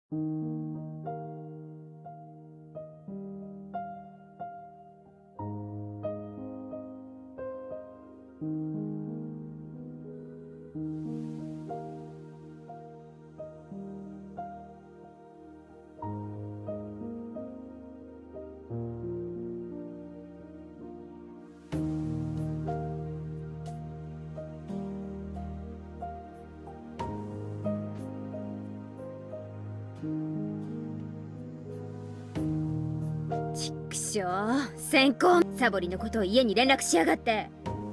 ちくしょう、先行サボりのことを家に連絡しやがって。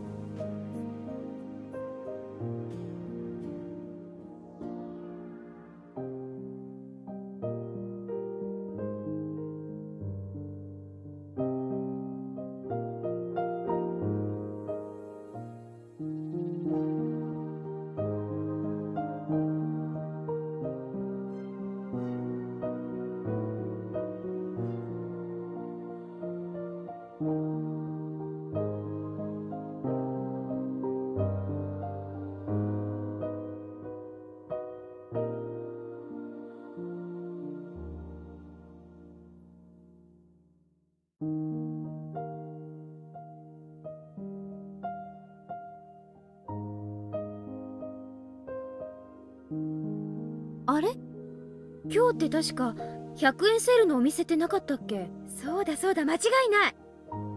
あれ、今日って確か100円セールのお店ってなかったっけ？そうだそうだ、間違いない。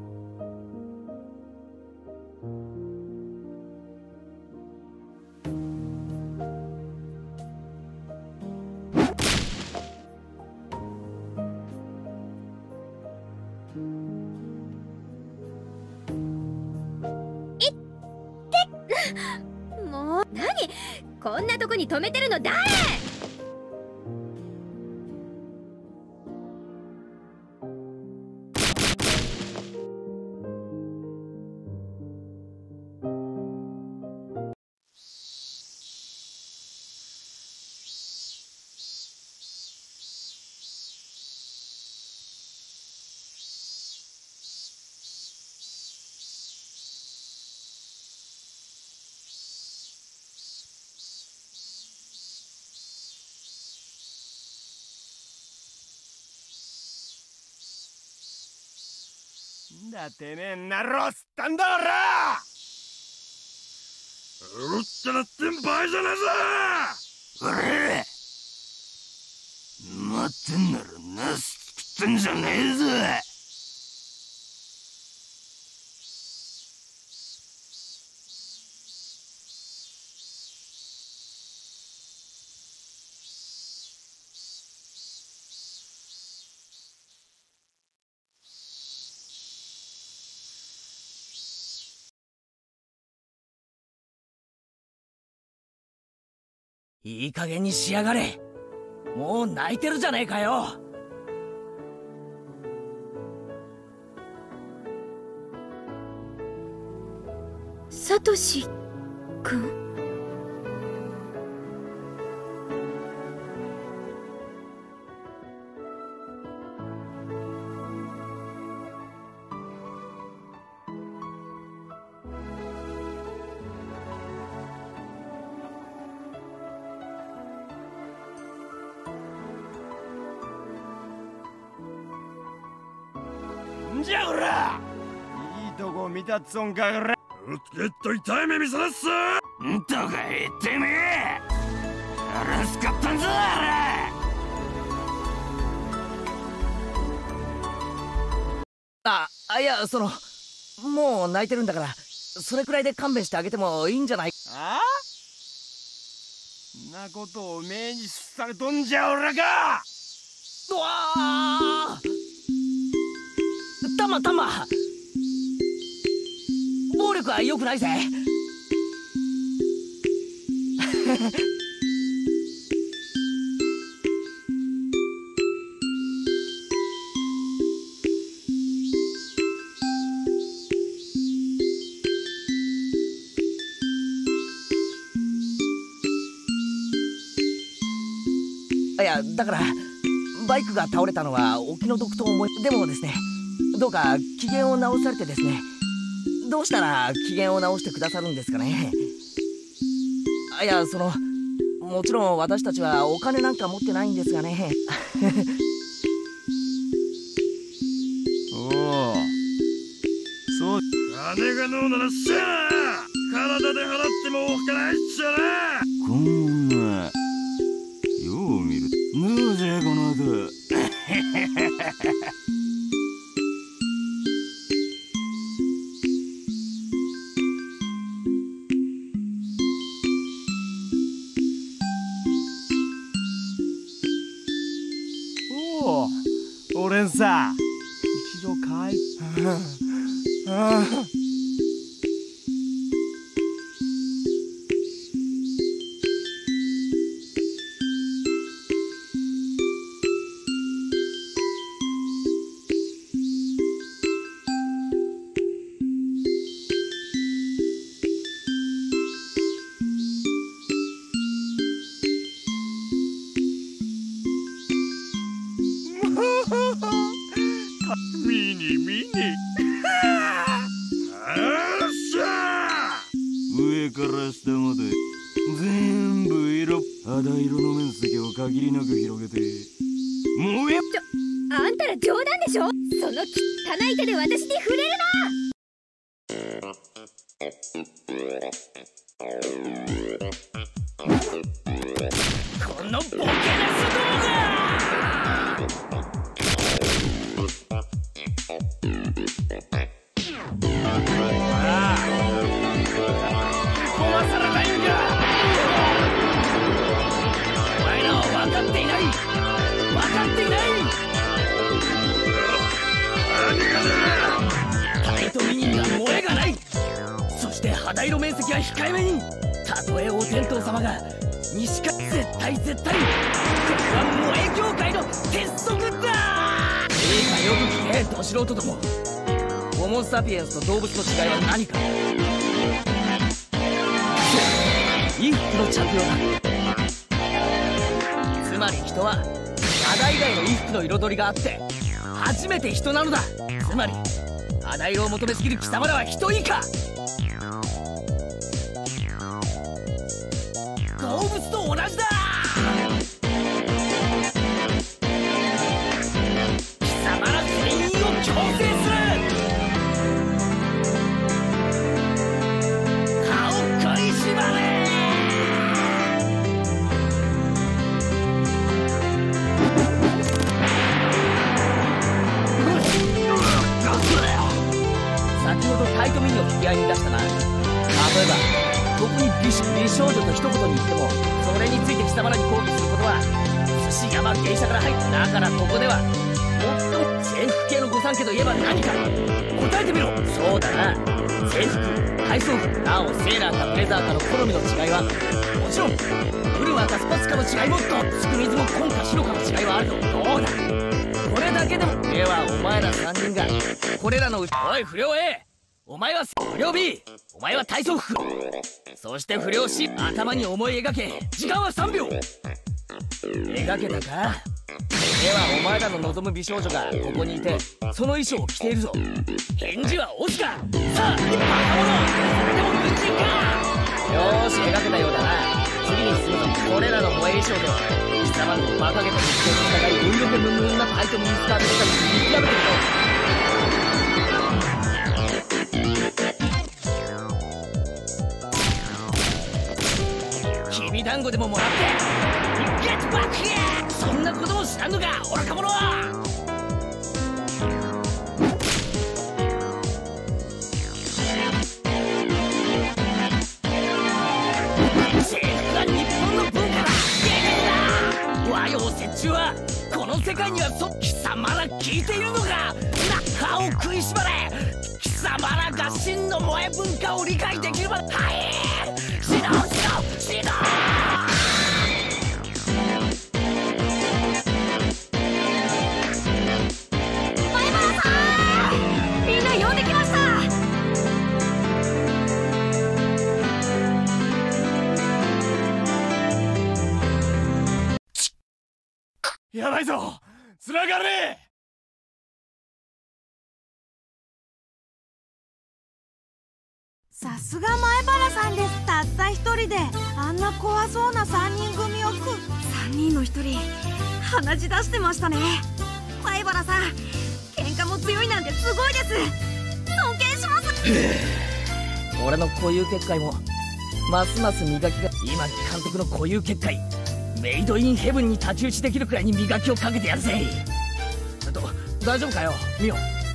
いってもう何こんなとこに止めてるの誰？ だてめえなろうすったんだおら。うるってなってん場合じゃねえぞ。俺待ってんならナス食ってんじゃねえぞ。 いい加減にしやがれ。もう泣いてるじゃねえかよ。 サトシくん？ んじゃおら、いいとこ見たっつおんかおら。ゲッと痛い目見せなっす。んとか言ってめえ腹すかったんぞいや、もう泣いてるんだから、それくらいで勘弁してあげてもいいんじゃない？ あんなことを命にされとんじゃおらか。 うわー、たま暴力は良くないぜ。いや、だからバイクが倒れたのはお気の毒と思い、でもですね、どうか機嫌を直されてですね、どうしたら機嫌を直してくださるんですかね。いや、 もちろん私たちはお金なんか持ってないんですがね。 おお、そう、金がのうならしゃあ体で払ってもおっかないっちゃな。この女よう見る。どうじゃこの後。おお、俺んさ一度帰っミニミニ。上から下まで全部色肌色の面積を限りなく広げて燃え。 あんたら冗談でしょ。その汚い手で私に触れるな。 このボケなす動画。壊されないんか。お前らは分かっていない。分かっていない。タイトミニには萌えがない。そして肌色面積は控えめに。たとえお天道様が西か絶対これは萌え業界の鉄則だ。いいかよく聞け、ど素人ども。ホモ・サピエンスと動物の違いは何か。衣服の着用だ。つまり人は肌以外の衣服の彩りがあって初めて人なのだ。つまり肌色を求めすぎる貴様らは人以下。動物と同じだ。貴様ら全員を強制する。歯を食いしばれ。先ほどタイトミニを引き合いに出したな。例えばここに美少女と一言に言ってもそれについて貴様らに抗議することは寿司山芸者から入った。だからここでは最も制服系の御三家といえば何か答えてみろ。そうだな、制服、体操服、なおセーラーかブレザーかの好みの違いはもちろんブルマーかスパツかの違いもどっちく水も紺か白かの違いはあるぞ。どうだ、これだけでも。ではお前ら3人がこれらのうち、おい不良 A、お前は不良 B、お前は体操服、そして不良 C、頭に思い描け。時間は3秒。描けたか。ではお前らの望む美少女がここにいてその衣装を着ているぞ。返事は押すか。さあバカ者、それでも軍人か。よーし描けたようだな。次に進むぞ。これらの萌え衣装で貴様の馬鹿げた日常に従い運よけムンムンなタイトミニスカートしたり見極めてみろ。きびだんごでももらってゲットバックや。そんなことも知らんのか愚か者は。制服は日本の文化だ。ゲームだ。和洋折衷はこの世界には貴様ら聞いているのか。歯を食いしばれ。貴様らが真の萌え文化を理解できるまで、はい、指導指導。 前原さん、みんな呼んできました。 やばいぞ、つながれ。 さすが前原さんです。たった一人であんな怖そうな3人組鼻血出してましたね。灰原さん、喧嘩も強いなんてすごいです。尊敬します。 俺の固有結界もますます磨きが。今監督の固有結界メイドインヘブンに太刀打ちできるくらいに磨きをかけてやるぜ。大丈夫かよミオ。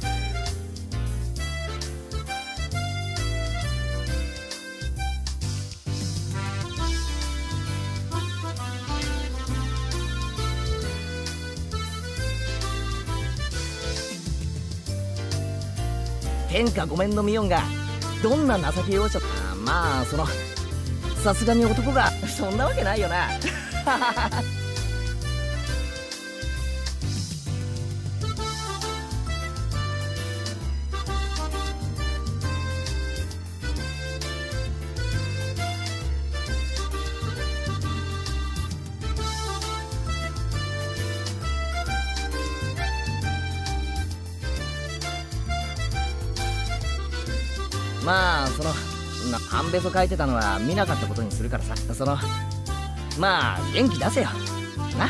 天下御免のミオンがどんな情け容赦。まあさすがに男がそんなわけないよな。まあ半べそ書いてたのは見なかったことにするからさ。まあ元気出せよな。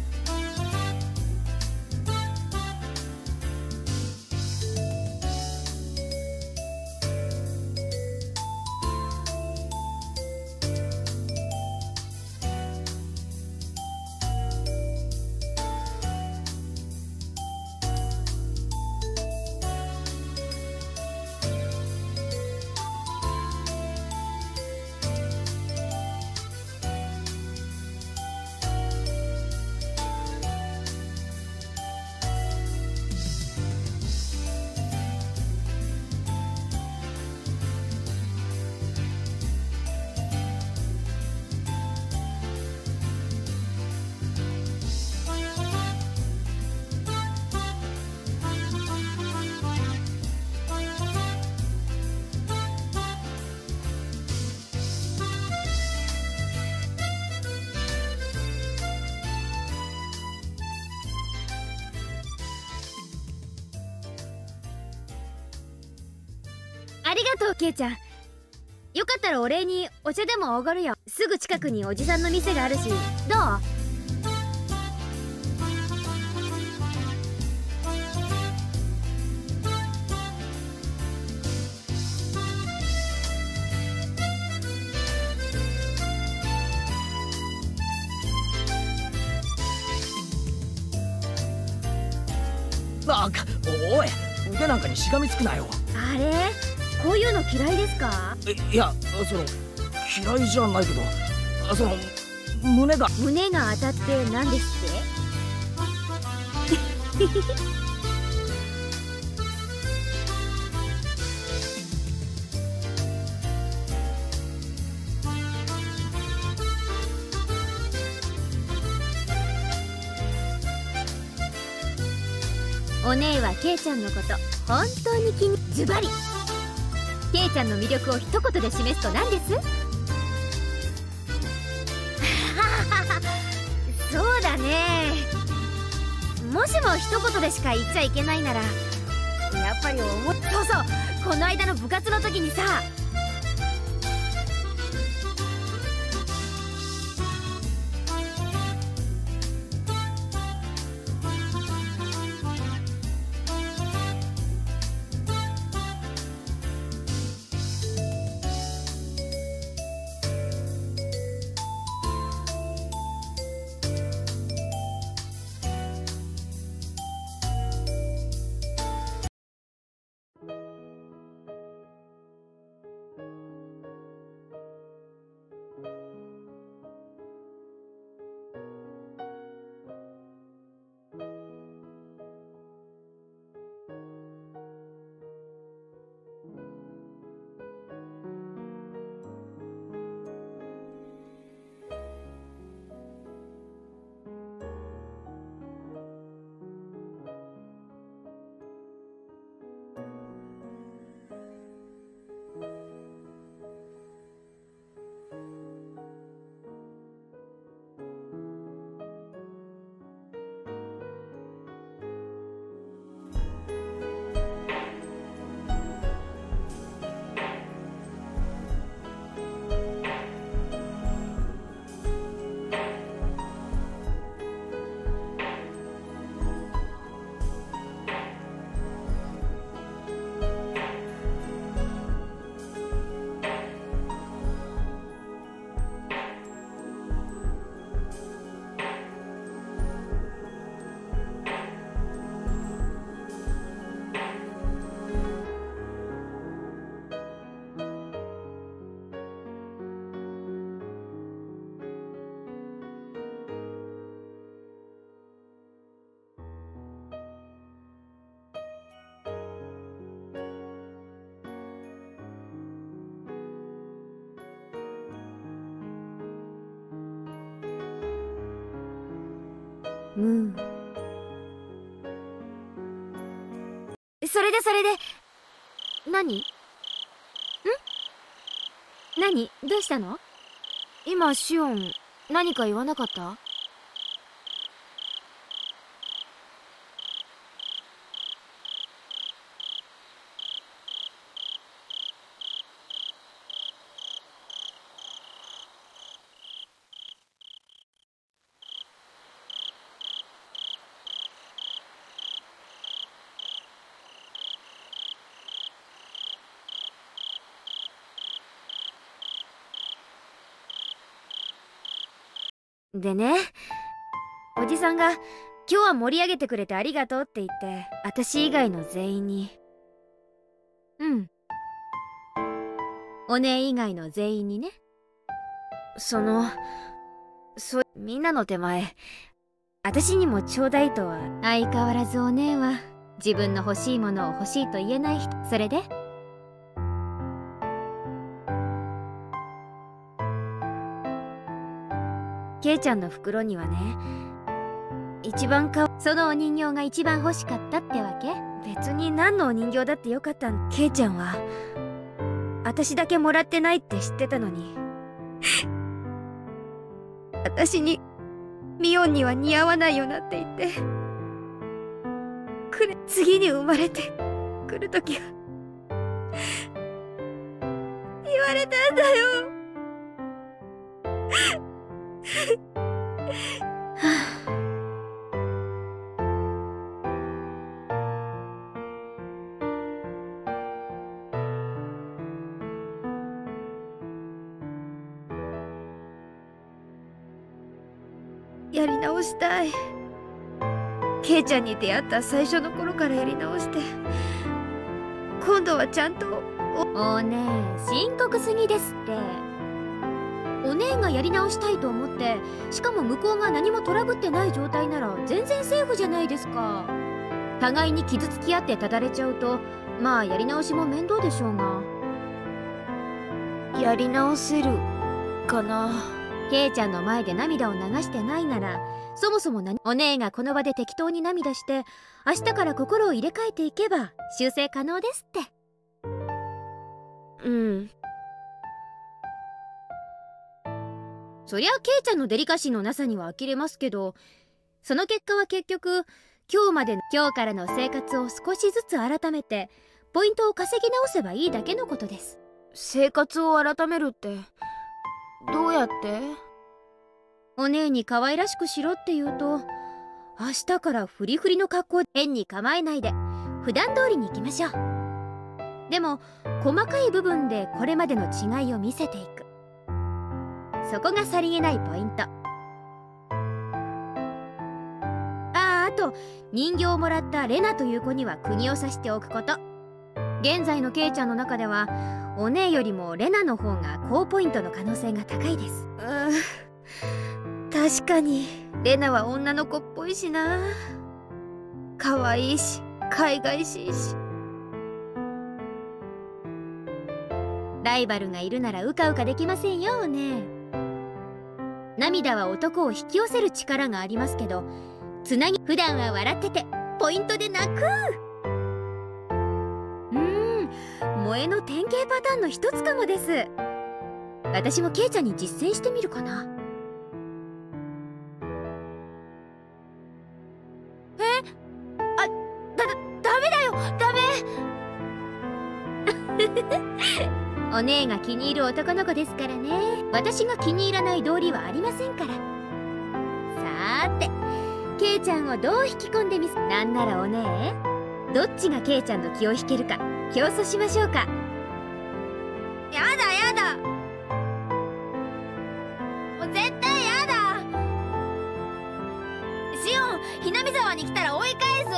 ありがとうケイちゃん。よかったらお礼にお茶でもおごるよ。すぐ近くにおじさんの店があるし。どう？ おい、腕なんかにしがみつくなよ。 あれ、こういうの嫌いですか？ いや、嫌いじゃないけど、胸が当たって何ですって？お姉はケイちゃんのこと本当にズバリケイちゃんの魅力を一言で示すと何です？そうだね。もしも一言でしか言っちゃいけないなら、やっぱりそうそう、この間の部活の時にさ、 ムー。それで何？何？どうしたの？今シオン何か言わなかった？でね、おじさんが「今日は盛り上げてくれてありがとう」って言って、私以外の全員に、お姉以外の全員にね、みんなの手前、私にもちょうだいとは。相変わらずお姉は自分の欲しいものを欲しいと言えない人。それでケイちゃんの袋にはね、そのお人形が一番欲しかったってわけ？別に何のお人形だってよかったん。ケイちゃんは私だけもらってないって知ってたのに私にミオンには似合わないよなって言って次に生まれてくるときは言われたんだよやり直したい。ケイちゃんに出会った最初の頃からやり直して、今度はちゃんと。お姉、深刻すぎですって。お姉がやり直したいと思って、しかも向こうが何もトラブってない状態なら全然セーフじゃないですか。互いに傷つき合ってただれちゃうと、まあやり直しも面倒でしょうが。やり直せるかな。ケイちゃんの前で涙を流してないなら、そもそもお姉がこの場で適当に涙して、明日から心を入れ替えていけば修正可能ですって。そりゃケイちゃんのデリカシーのなさには呆れますけど、その結果は結局今日からの生活を少しずつ改めてポイントを稼ぎ直せばいいだけのことです。生活を改めるってどうやって？お姉に可愛らしくしろって言うと、明日からフリフリの格好で変に構えないで普段通りに行きましょう。でも細かい部分でこれまでの違いを見せていく、そこがさりげないポイント。あと人形をもらったレナという子には釘を刺しておくこと。現在のケイちゃんの中ではお姉よりもレナの方が高ポイントの可能性が高いです。確かにレナは女の子っぽいしな。可愛いし海外しいし。ライバルがいるならうかうかできませんよね。涙は男を引き寄せる力がありますけど、普段は笑っててポイントで泣く。萌えの典型パターンの一つかもです。私もケイちゃんに実践してみるかな。ダメだよ、ダメお姉が気に入る男の子ですからね。私が気に入らない道理はありませんから。さーて、ケイちゃんをどう引き込んでなんならお姉、どっちがケイちゃんの気を引けるか競争しましょうか。やだもう絶対やだ。シオン、ひなみ沢に来たら追い返す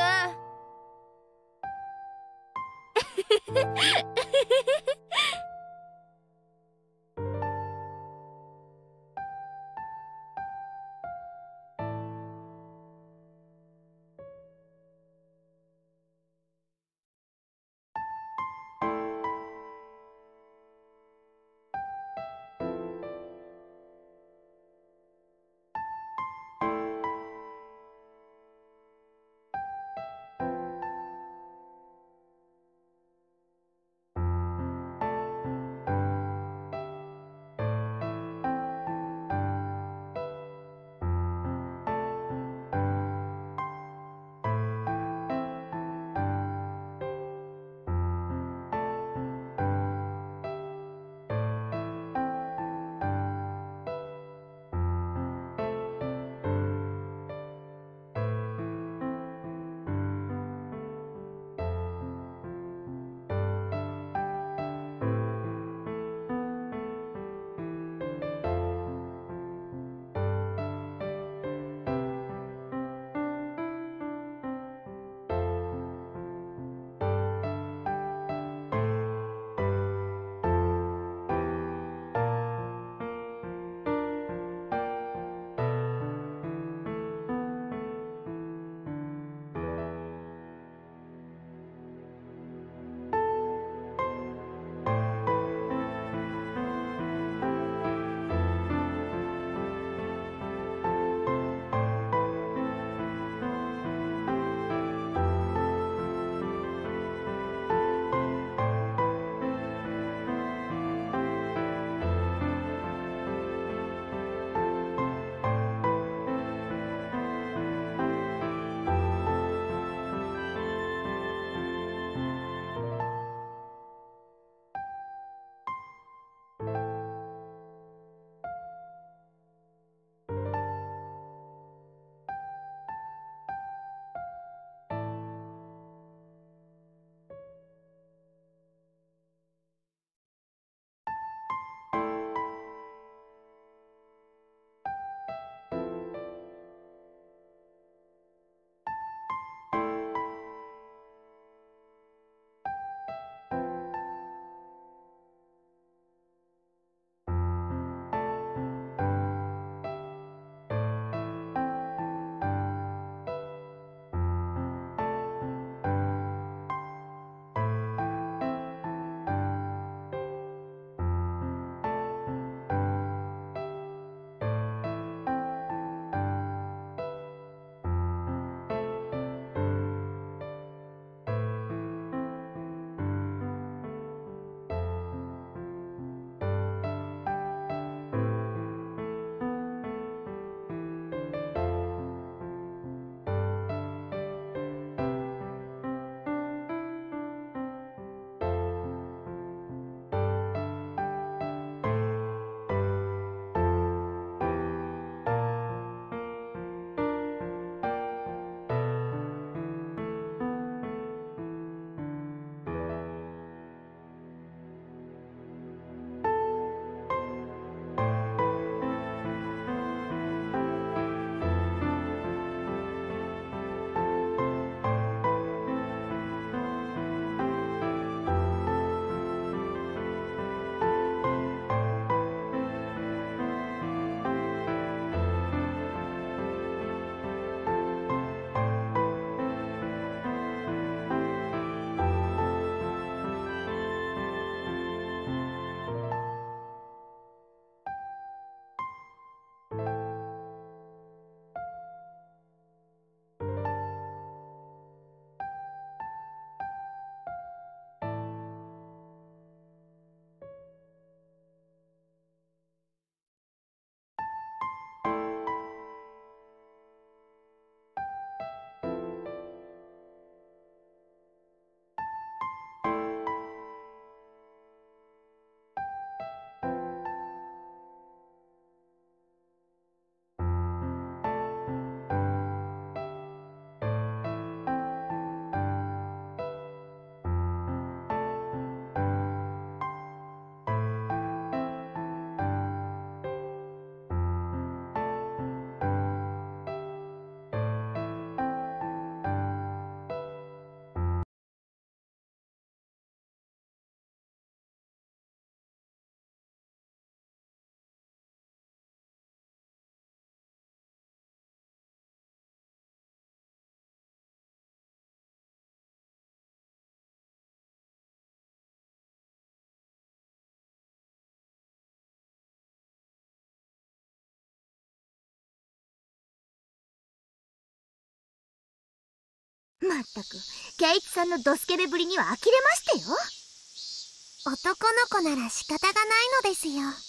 まったく圭一さんのドスケベぶりには呆れましてよ。男の子なら仕方がないのですよ。みー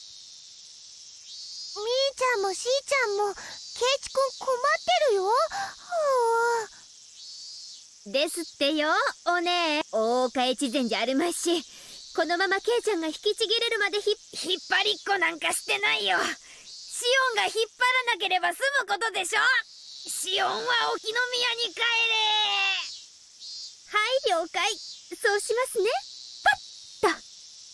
ちゃんもしーちゃんも圭一くん困ってるよ。 ですってよ、お姉。大岡越前じゃあるまいし、このままケイちゃんが引きちぎれるまで引っ張りっこなんかしてないよ。シオンが引っ張らなければ済むことでしょ。シオンは沖宮に帰れ。はい、了解。そうしますね。パッと。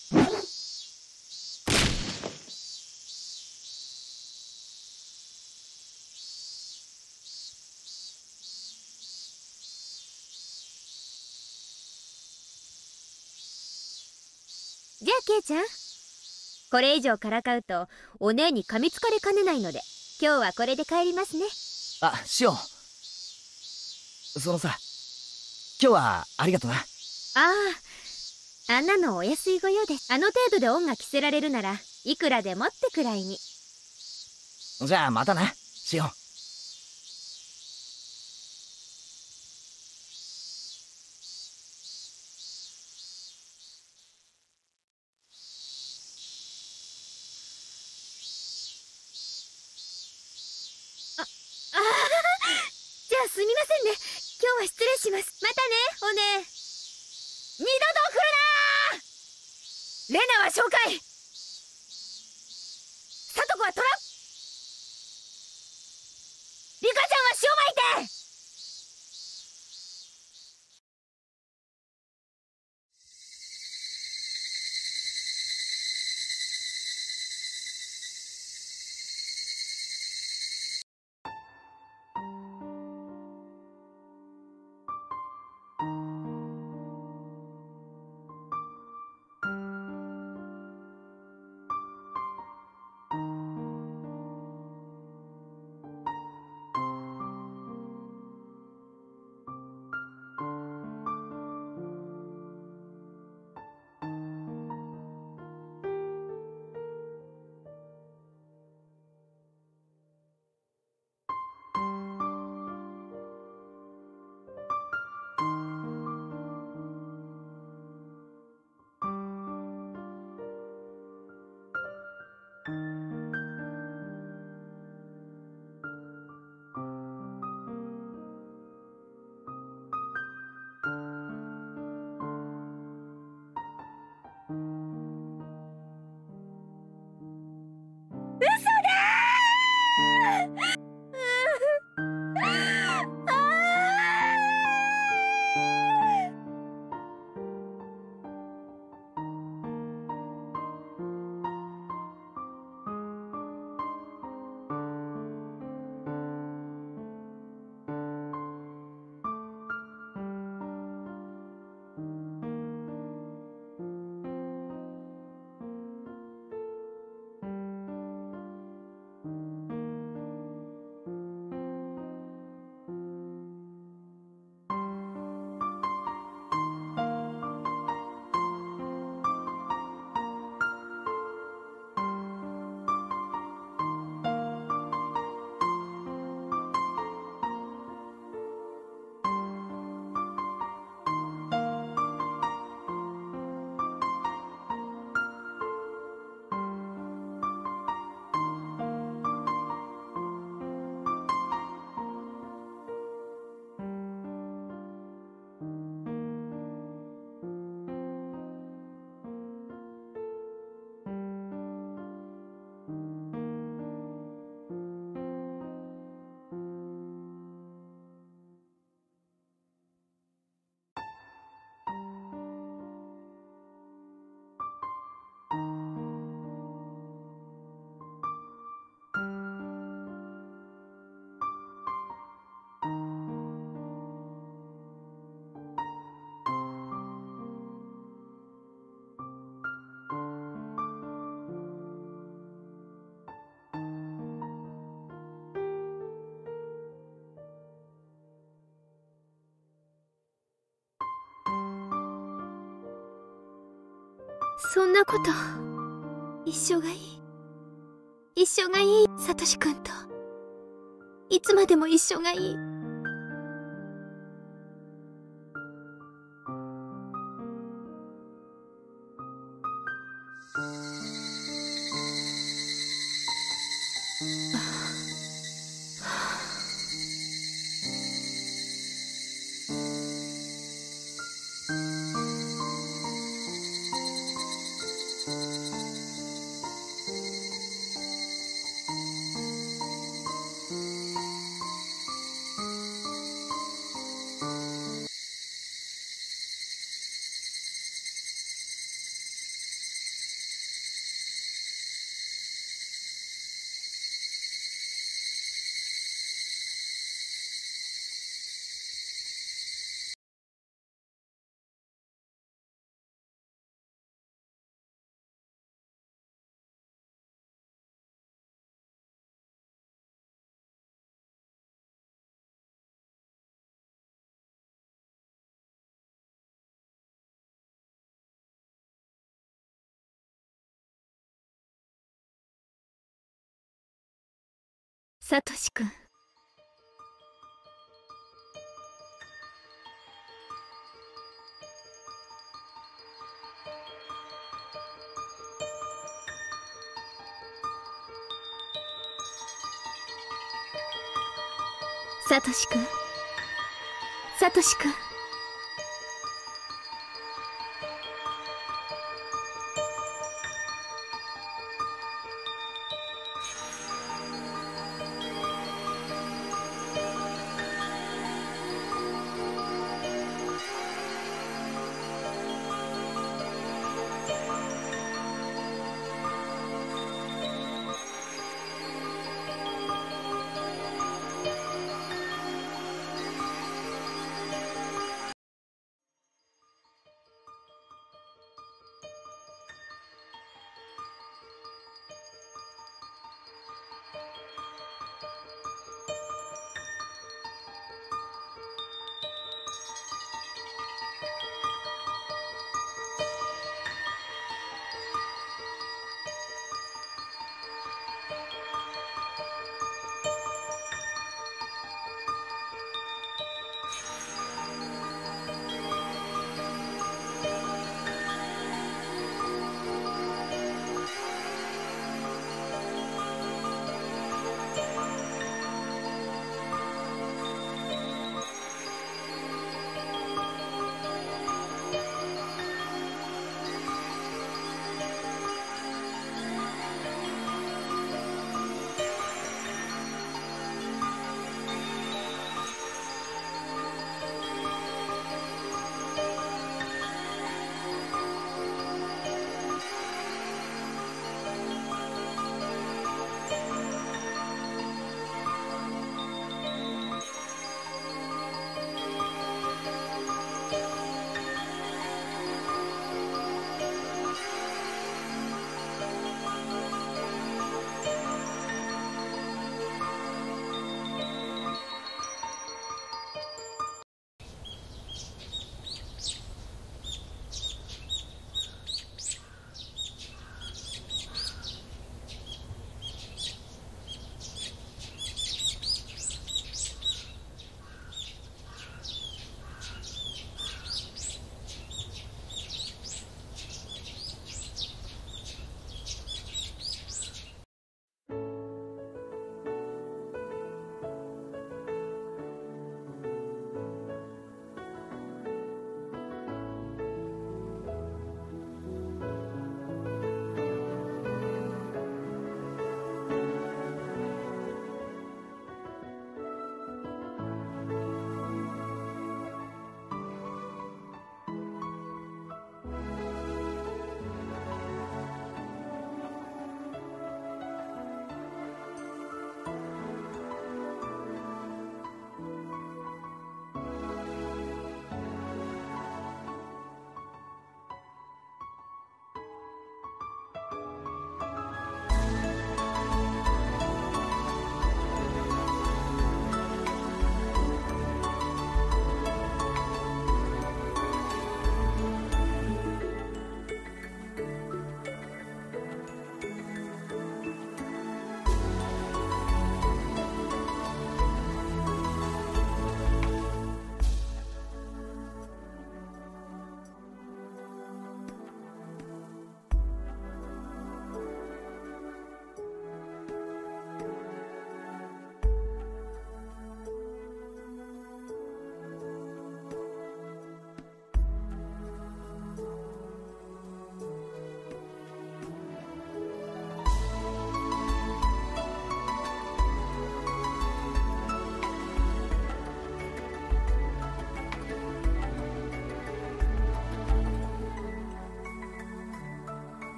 じゃあケイちゃん、これ以上からかうとお姉に噛みつかれかねないので、今日はこれで帰りますね。 あ、シオン。そのさ、今日はありがとな。 ああ、あんなのお安いご用です。あの程度で恩が着せられるならいくらでもってくらいに。 じゃあまたな、シオン。 じゃあすみませんね。今日は失礼します。またね、お姉。二度と来るなー。レナは紹介。サトコはトラ。リカちゃんは塩巻いて。そんなこと、一緒がいい。一緒がいい、サトシ君と。いつまでも一緒がいい。 サトシ君。サトシ君、サトシ君。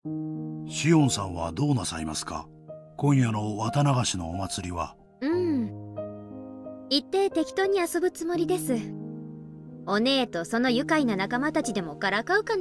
シオンさんはどうなさいますか？今夜の綿流しのお祭りは。 行って適当に遊ぶつもりです。お姉とその愉快な仲間たちでもからかうかな。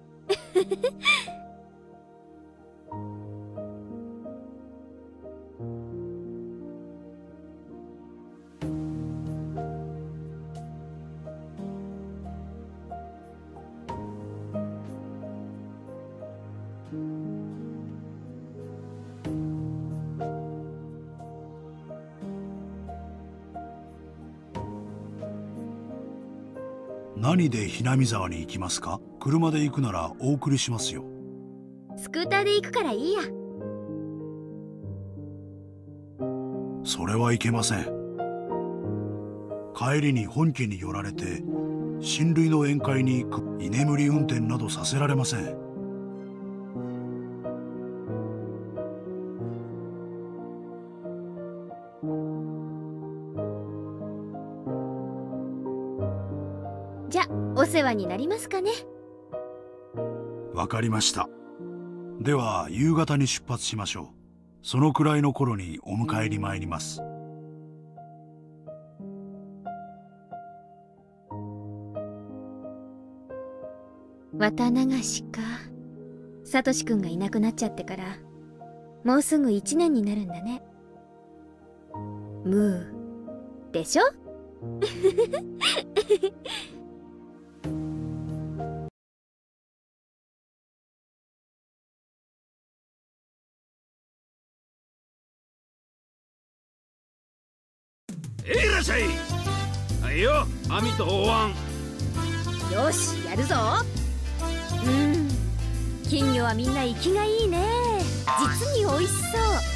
何でひなみ沢に行きますか？車で行くならお送りしますよ。 スクーターで行くからいいや。 それはいけません。帰りに本家に寄られて親類の宴会に行く。居眠り運転などさせられません。 じゃ、お世話になりますかね。 わかりました。では夕方に出発しましょう。そのくらいの頃にお迎えに参ります。 綿流しか。サトシくんがいなくなっちゃってからもうすぐ1年になるんだね。ムーでしょ？ いらっしゃい。はいよ、網とお椀。 よし、やるぞ。金魚はみんな生きがいいね。実に美味しそう。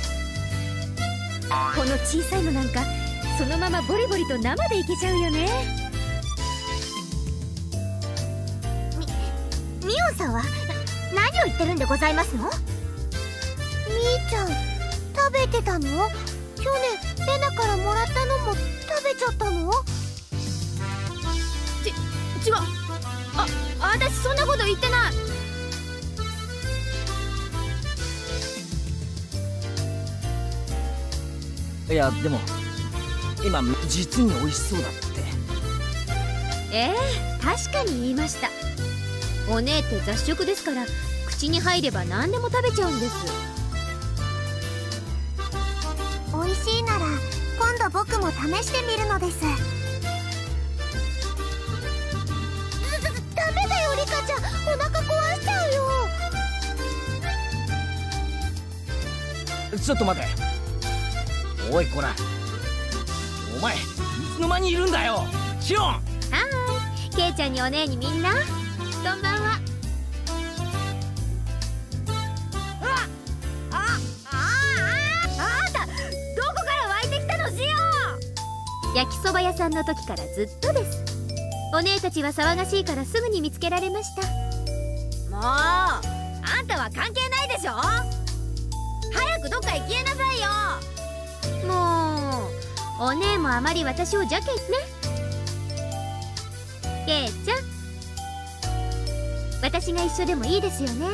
この小さいのなんかそのままボリボリと生でいけちゃうよね。 ミオンさんは何を言ってるんでございますの？みーちゃん食べてたの？去年レナからもらったのも食べちゃったの？ 違う。私そんなこと言ってない。 いやでも今実に美味しそうだって。 確かに言いました。お姉って雑食ですから口に入れば何でも食べちゃうんです。 美味しいなら今度僕も試してみるのです。ダメだよリカちゃん、お腹壊しちゃうよ。 ちょっと待て。おいこら、お前いつの間にいるんだよ。シオン。 はーい、ケイちゃんにお姉にみんなこんばんは。あんたどこから湧いてきたのシオン。焼きそば屋さんの時からずっとです。お姉たちは騒がしいからすぐに見つけられました。もうあんたは関係ないでしょ。早くどっかへ消えなさいよ。もうお姉もあまり私を邪気ね。ケイちゃん、私が一緒でもいいですよね。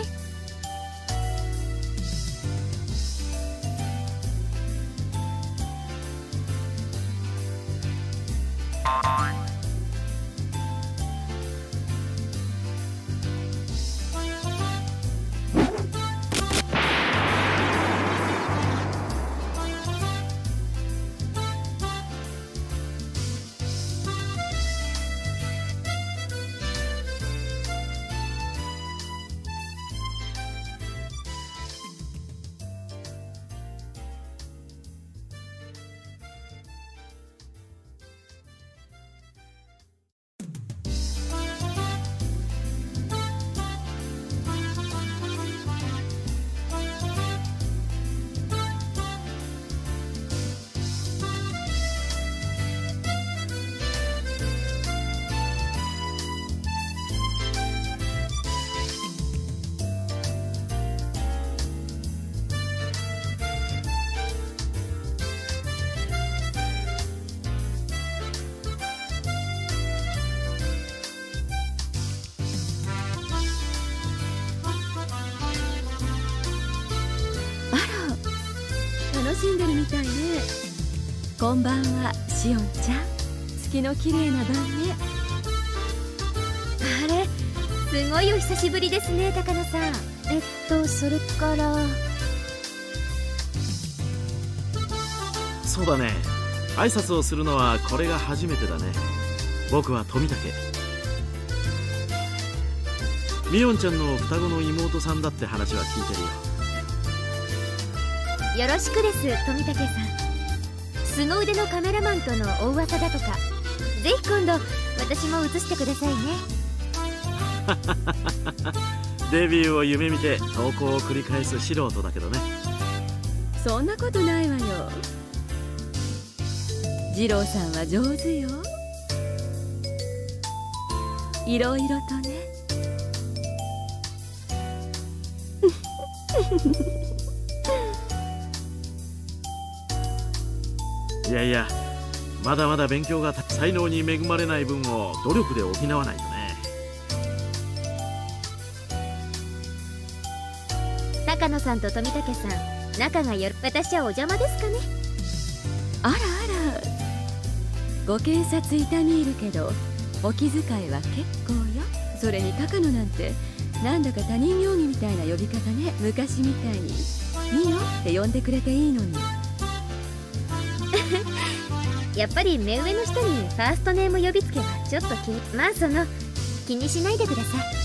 楽しんでるみたいね。こんばんは、しおんちゃん。月の綺麗な晩ね。 あれ、すごいお久しぶりですね、高野さん。それから。 そうだね、挨拶をするのはこれが初めてだね。僕は富武。みおんちゃんの双子の妹さんだって話は聞いてるよ。 よろしくです、富武さん。凄腕のカメラマンとのお噂だとか。ぜひ今度私も映してくださいね。 デビューを夢見て投稿を繰り返す素人だけどね。 そんなことないわよ。二郎さんは上手よ。いろいろとね。 いやいや、まだまだ勉強が才能に恵まれない分を努力で補わないとね。 高野さんと富武さん、仲がよる。私はお邪魔ですかね。 あらあら、ご検察痛み入るけどお気遣いは結構よ。それに高野なんてなんだか他人行儀みたいな呼び方ね。昔みたいにミオって呼んでくれていいのに。 やっぱり目上の人にファーストネーム呼びつけはちょっとまあ気にしないでください。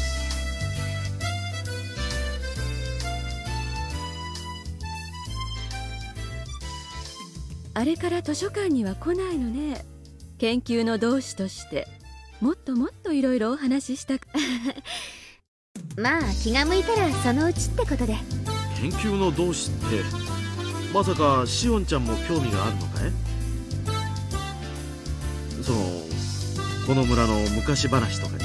あれから図書館には来ないのね。研究の同志としてもっともっといろいろお話ししたくまあ気が向いたらそのうちってことで。 研究の同志ってまさかしおんちゃんも興味があるのかい？この村の昔話とかに。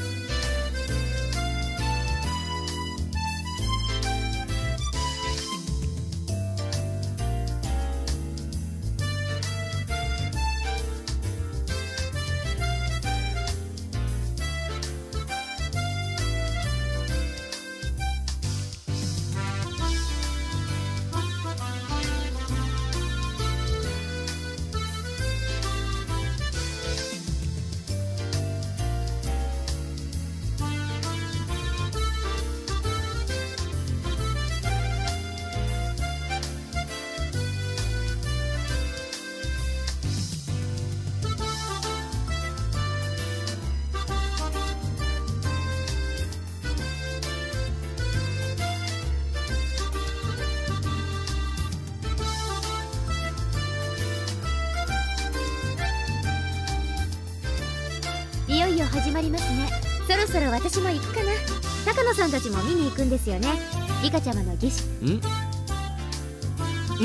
いよいよ始まりますね。そろそろ私も行くかな。高野さんたちも見に行くんですよね、リカちゃまの儀式。 うん。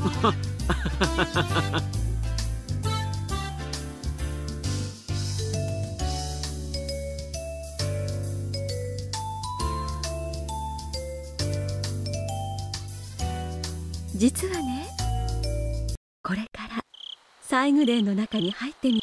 実はね、これから西宮殿の中に入ってみ。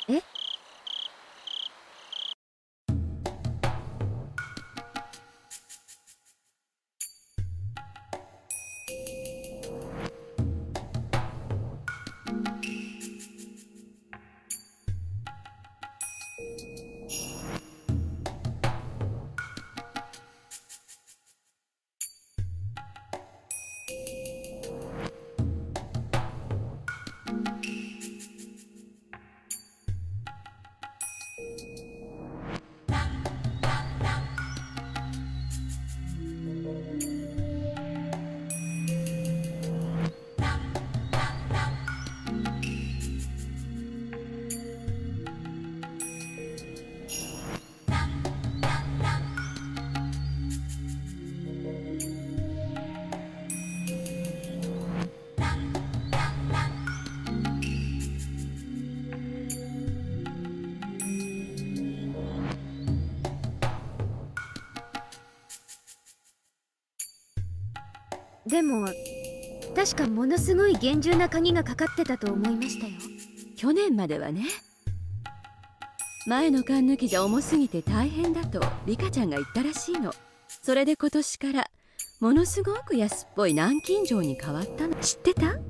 でも確かものすごい厳重な鍵がかかってたと思いましたよ。 去年まではね。前の缶抜きじゃ重すぎて大変だとリカちゃんが言ったらしいの。それで今年からものすごく安っぽい南京錠に変わったの知ってた？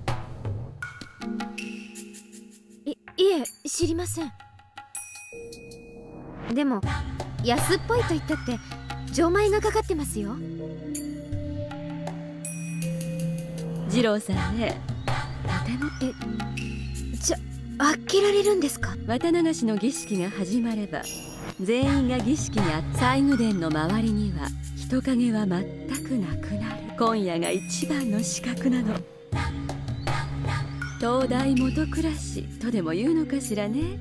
いえ、知りません。でも安っぽいと言ったって錠前がかかってますよ。 二郎さんね、とても。 開けられるんですか？ 綿流しの儀式が始まれば全員が儀式に西宮殿の周りには人影は全くなくなる。今夜が一番の資格なの。東大元暮らしとでも言うのかしらね。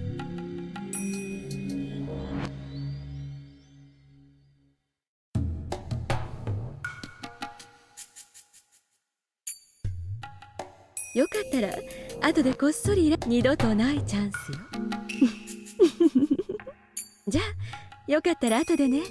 よかったら後でこっそり二度とないチャンスよ。じゃあよかったら後でね。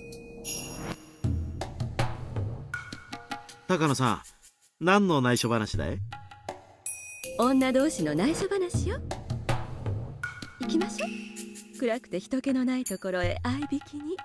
高野さん、何の内緒話だい？ 女同士の内緒話よ。行きましょう。暗くて人気のないところへ合いびきに。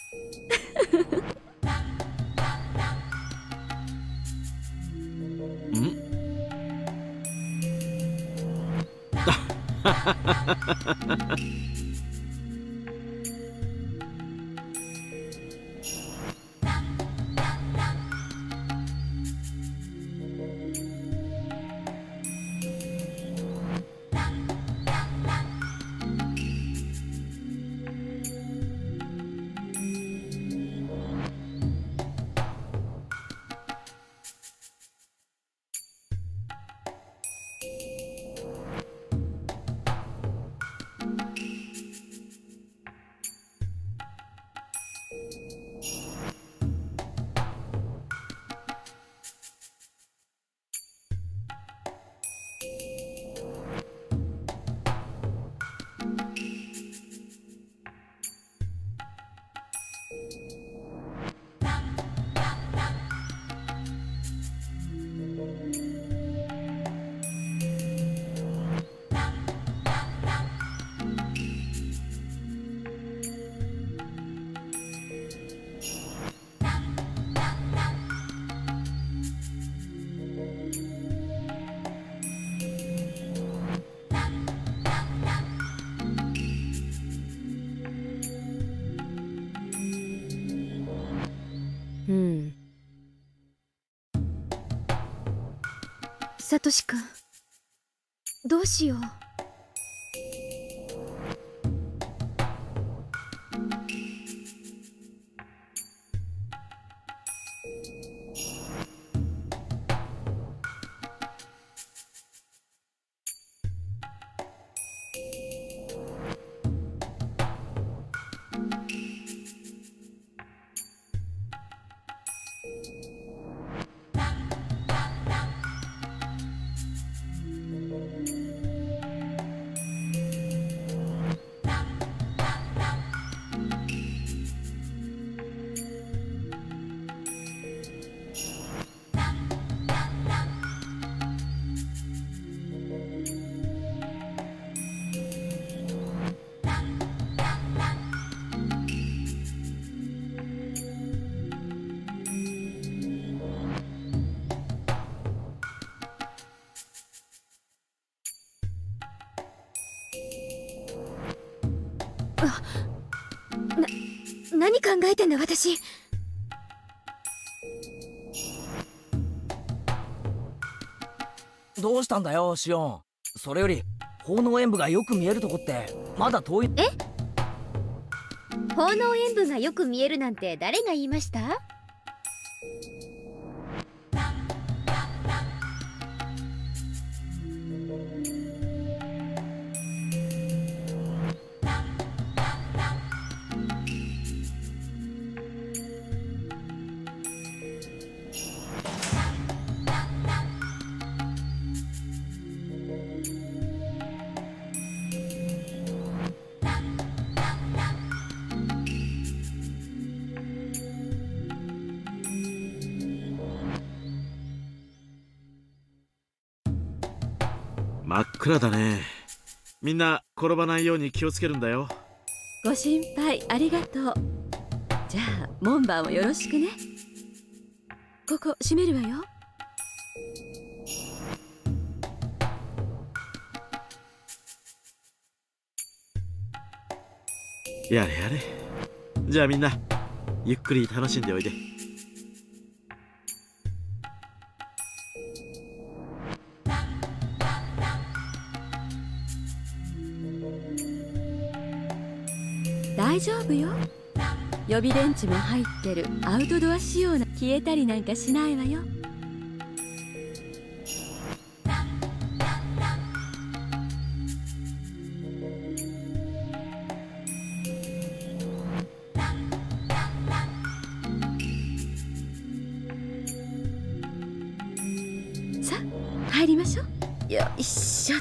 サトシ君、どうしよう。何考えてんだ私。 どうしたんだよシオン。それより奉納演舞がよく見えるとこってまだ遠い。 奉納演舞がよく見えるなんて誰が言いました？ 真っ暗だね。みんな転ばないように気をつけるんだよ。 ご心配ありがとう。じゃあ門番をよろしくね。 ここ閉めるわよ。 やれやれ。じゃあみんなゆっくり楽しんでおいで。 大丈夫よ。予備電池も入ってるアウトドア仕様な、消えたりなんかしないわよ。さあ入りましょう。よいしょ。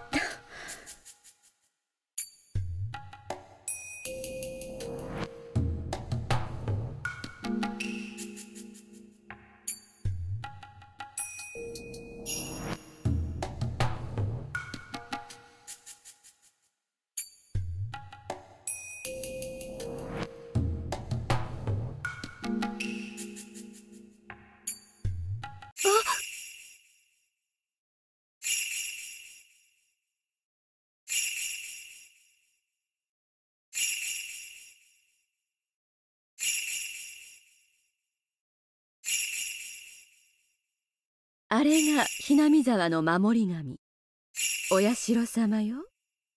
あれがひなみ沢の守り神、お社様よ。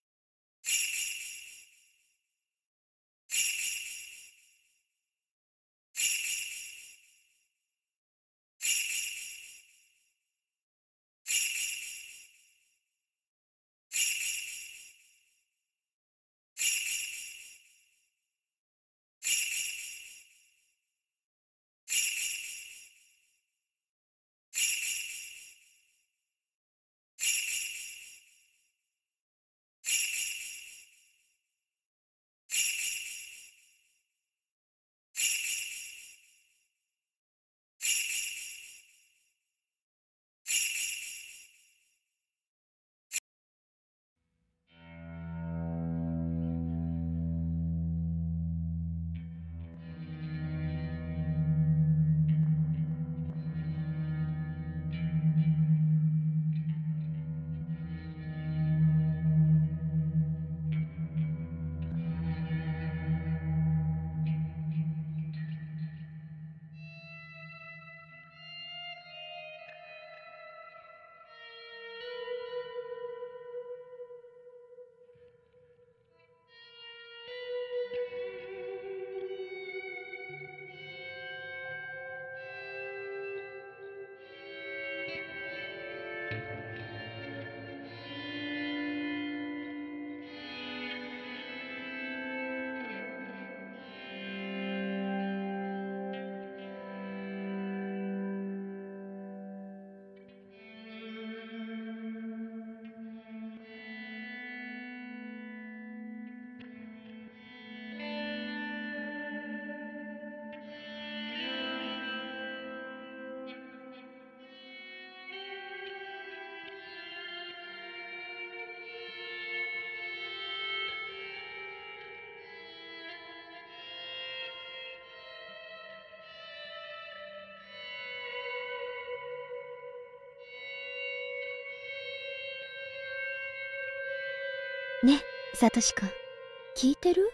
ね、サトシ君、聞いてる？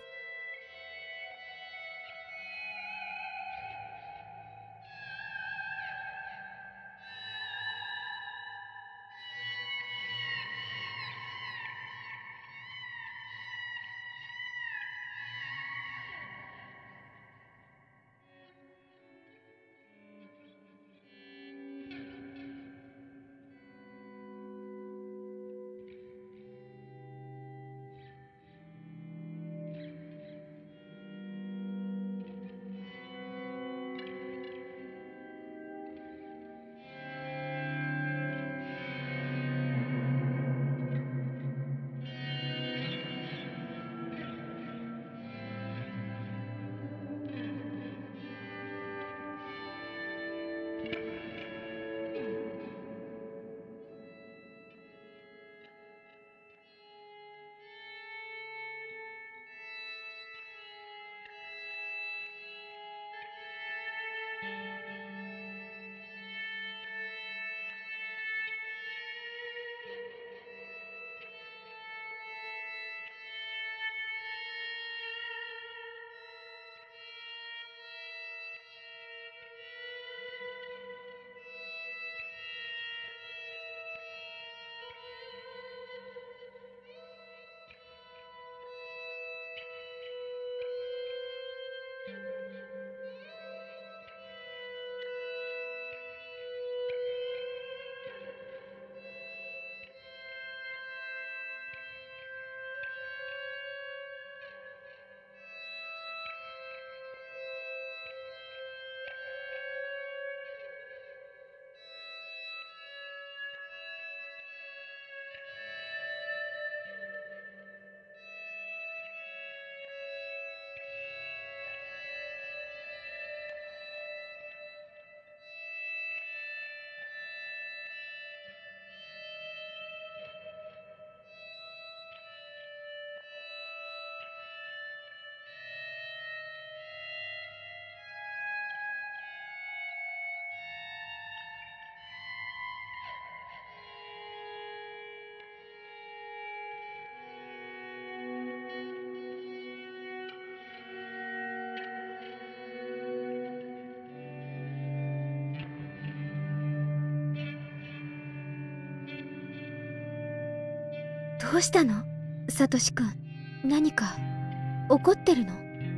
どうしたのサトシ君。何か怒ってるの？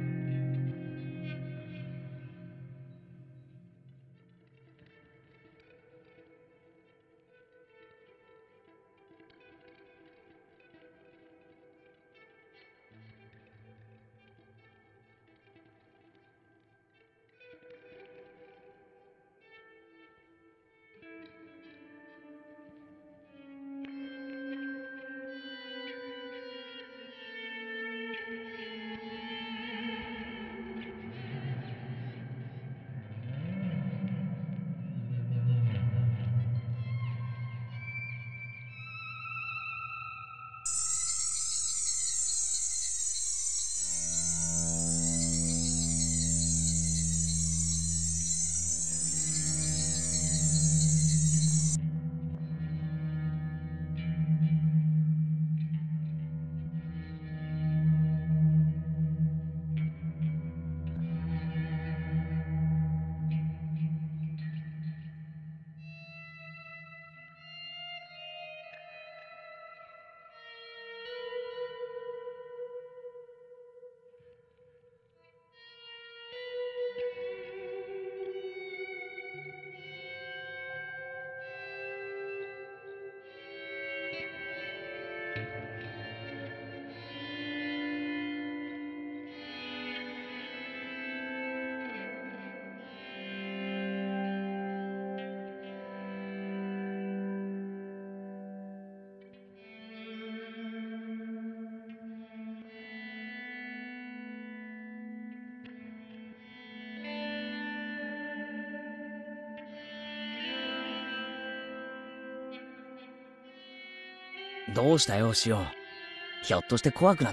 どうしたよ、シオン。ひょっとして怖くなった？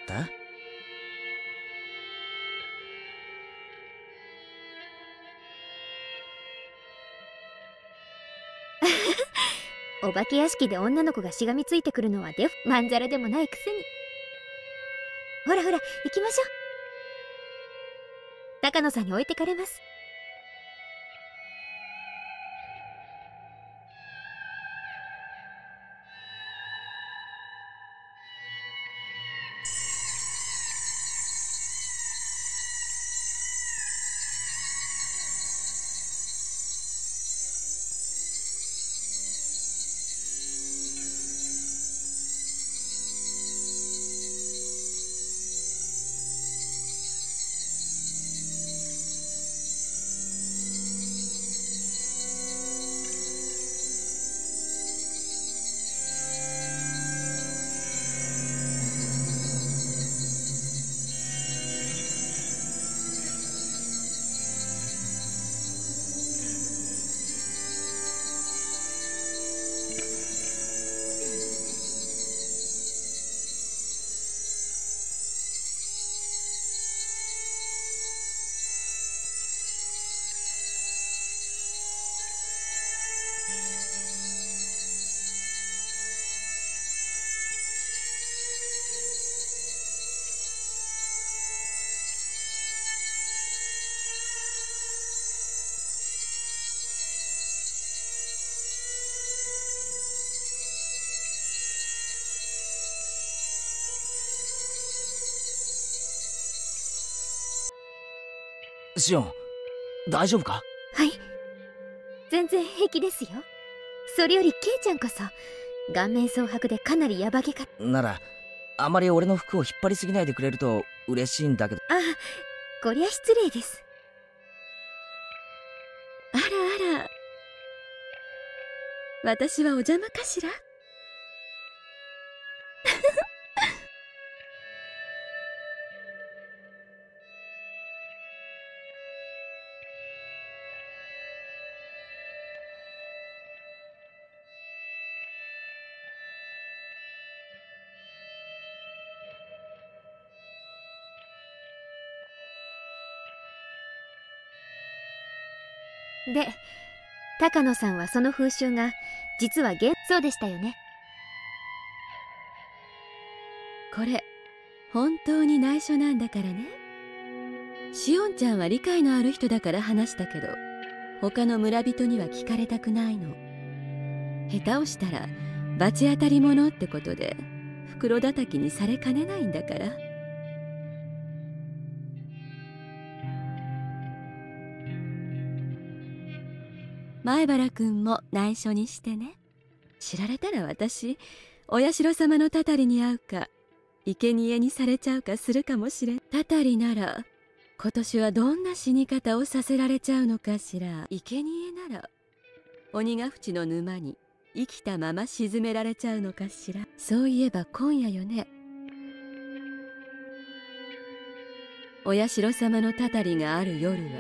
お化け屋敷で女の子がしがみついてくるのはまんざらでもないくせに。ほらほら、行きましょう。高野さんに置いてかれます。 シオン、大丈夫か？ はい、全然平気ですよ。それよりケイちゃんこそ顔面蒼白でかなりヤバげか。 ならあまり俺の服を引っ張りすぎないでくれると嬉しいんだけど。 ああ、こりゃ失礼です。 あらあら、私はお邪魔かしら？ で、高野さんはその風習が実はそうでしたよね。 これ本当に内緒なんだからね。シオンちゃんは理解のある人だから話したけど、他の村人には聞かれたくないの。下手をしたら罰当たり者ってことで袋叩きにされかねないんだから。前原君も内緒にしてね。知られたら私、お社様のたたりに会うか生贄にされちゃうかするかもしれん。たたりなら今年はどんな死に方をさせられちゃうのかしら。生贄なら鬼ヶ淵の沼に生きたまま沈められちゃうのかしら。そういえば今夜よね、お社様のたたりがある夜は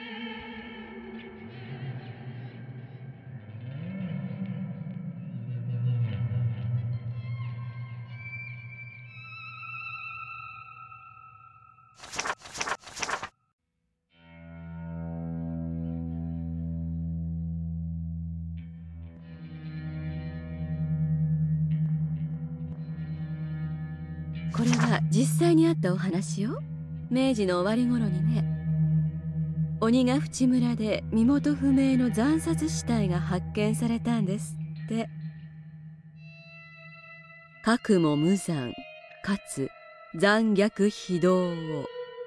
これは実際にあったお話よ。明治の終わり頃にね、鬼ヶ淵村で身元不明の惨殺死体が発見されたんですって。かくも無残かつ残虐非道を。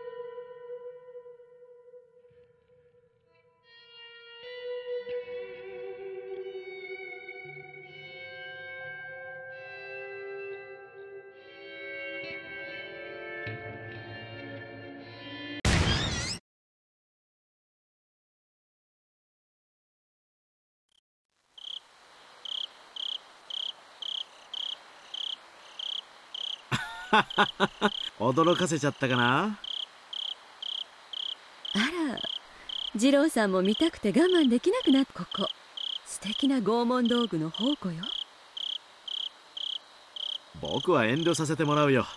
驚かせちゃったかな。 あら、二郎さんも見たくて我慢できなくなった。ここ素敵な拷問道具の宝庫よ。 僕は遠慮させてもらうよ。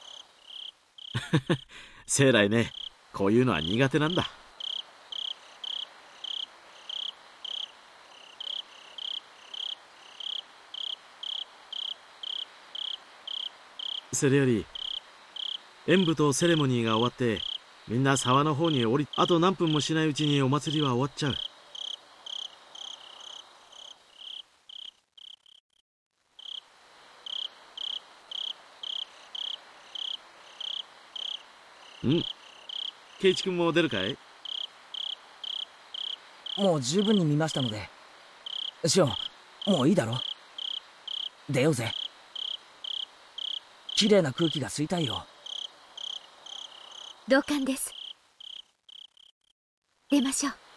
生来ね、こういうのは苦手なんだ。それより演舞とセレモニーが終わってみんな沢の方に降り、あと何分もしないうちにお祭りは終わっちゃう。圭一君も出るかい？ もう十分に見ましたので。シオン、もういいだろ。出ようぜ。綺麗な空気が吸いたいよ。 同感です。出ましょう。